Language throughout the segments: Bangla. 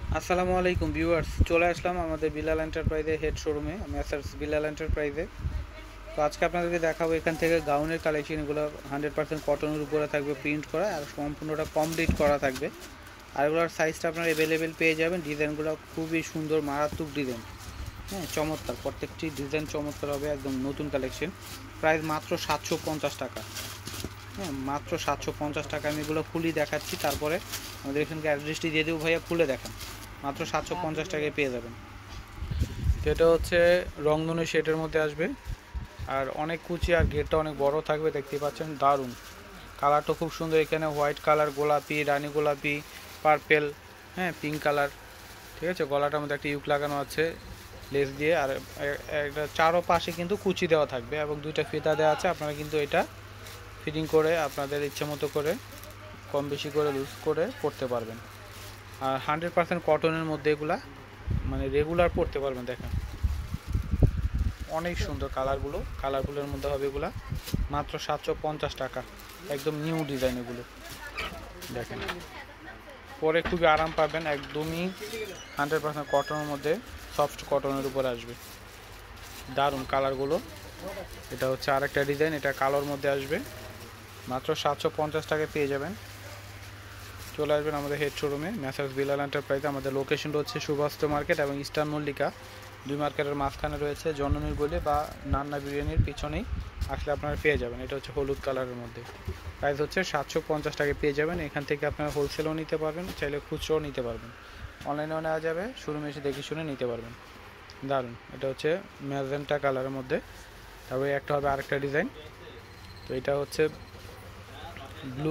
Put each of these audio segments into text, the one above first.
আসসালামু আলাইকুম ভিউয়ার্স, চলে আসলাম আমাদের বিলাল এন্টারপ্রাইজের হেড শোরুমে, মেসার্স বিলাল এন্টারপ্রাইজে। তো আজকে আপনাদেরকে দেখাবো এখান থেকে গাউনের কালেকশন। এগুলো 100% কটনের উপরে থাকবে, প্রিন্ট করা আর সম্পূর্ণটা কমপ্লিট করা থাকবে। আর এগুলোর সাইজটা আপনারা অ্যাভেলেবেল পেয়ে যাবেন। ডিজাইনগুলো খুবই সুন্দর, মারাত্মক ডিজাইন। হ্যাঁ, চমৎকার, প্রত্যেকটি ডিজাইন চমৎকার হবে, একদম নতুন কালেকশন। প্রাইস মাত্র 750 টাকা। হ্যাঁ, মাত্র 750 টাকা। আমি এগুলো খুলি দেখাচ্ছি, তারপরে আমাদের এখানকার অ্যাড্রেসটি দিয়ে দেবো। ভাইয়া খুলে দেখান। মাত্র 750 টাকায় পেয়ে যাবেন। তো এটা হচ্ছে রংধনু শেডের মধ্যে আসবে, আর অনেক কুচি, আর গেটটা অনেক বড় থাকবে, দেখতেই পাচ্ছেন। দারুণ কালারটা খুব সুন্দর। এখানে হোয়াইট কালার, গোলাপি, রানী গোলাপি, পার্পেল, হ্যাঁ, পিঙ্ক কালার। ঠিক আছে, গলাটার মধ্যে একটা ইউক লাগানো আছে লেস দিয়ে, আর একটা চারো পাশে কিন্তু কুচি দেওয়া থাকবে এবং দুইটা ফিতা দেওয়া আছে। আপনারা কিন্তু এটা ফিটিং করে আপনাদের ইচ্ছে মতো করে কম বেশি করে লুজ করে পড়তে পারবেন। আর 100% কটনের মধ্যে এগুলা, মানে রেগুলার পরতে পারবেন। দেখেন অনেক সুন্দর কালারগুলোর মধ্যে হবে এগুলা। মাত্র 750 টাকা, একদম নিউ ডিজাইন এগুলো। দেখেন পরে খুবই আরাম পাবেন, একদমই 100% কটনের মধ্যে, সফট কটনের উপর আসবে। দারুণ কালারগুলো। এটা হচ্ছে আরেকটা ডিজাইন, এটা কালোর মধ্যে আসবে। মাত্র 750 টাকায় পেয়ে যাবেন। চলে আসবেন আমাদের হেড শোরুমে, মেসার্স বিলাল এন্টারপ্রাইজ। আমাদের লোকেশনটা হচ্ছে সুভাষ মার্কেট এবং ইস্টার্ন মল্লিকা, দুই মার্কেটের মাঝখানে রয়েছে জননীর গলি বা নান্না বিরিয়ানির পিছনেই আসলে আপনারা পেয়ে যাবেন। এটা হচ্ছে হলুদ কালারের মধ্যে। প্রাইস হচ্ছে 750 টাকায় পেয়ে যাবেন। এখান থেকে আপনারা হোলসেলও নিতে পারবেন, চাইলে খুচরোও নিতে পারবেন, অনলাইনেও নেওয়া যাবে, শোরুমে এসে দেখে শুনে নিতে পারবেন। দারুণ, এটা হচ্ছে ম্যাজেন্টা কালারের মধ্যে। তারপরে একটা হবে আরেকটা ডিজাইন। তো এটা হচ্ছে ব্লু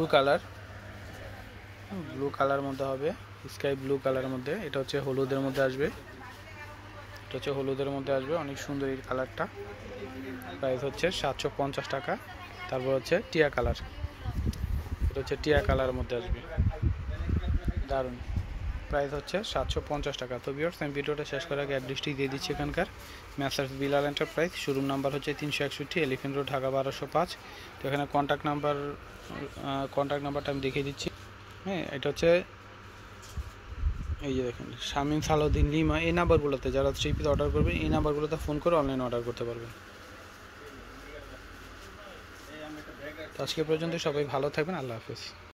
কালার মধ্যে হবে, স্কাই ব্লু কালারের মধ্যে। এটা হচ্ছে হলুদের মধ্যে আসবে, অনেক সুন্দর এই কালারটা। প্রাইস হচ্ছে 750 টাকা। তারপর হচ্ছে টিয়া কালার, এটা হচ্ছে টিয়া কালারের মধ্যে আসবে। দারুণ, প্রাইস হচ্ছে 750 টাকা। তো ভিউয়ার্স, আমি ভিডিওটা শেষ করার আগে অ্যাড্রেসটি দিয়ে দিচ্ছি। এখানকার Messrs Bilal enterprise, showroom number হচ্ছে 361 এলিফেন্ট রোড, ঢাকা 1205। তো এখানে কন্ট্যাক্ট নাম্বারটা আমি দেখিয়ে দিচ্ছি। হ্যাঁ, এটা হচ্ছে এই যে দেখেন, শামীম সালাউদ্দিন লিমা। এই নাম্বারগুলোতে যারা থ্রি পিস অর্ডার করবেন, এই নাম্বারগুলোতে ফোন করে অনলাইনে অর্ডার করতে পারবেন। তো আজকে পর্যন্ত সবাই ভালো থাকবেন, আল্লাহ হাফেজ।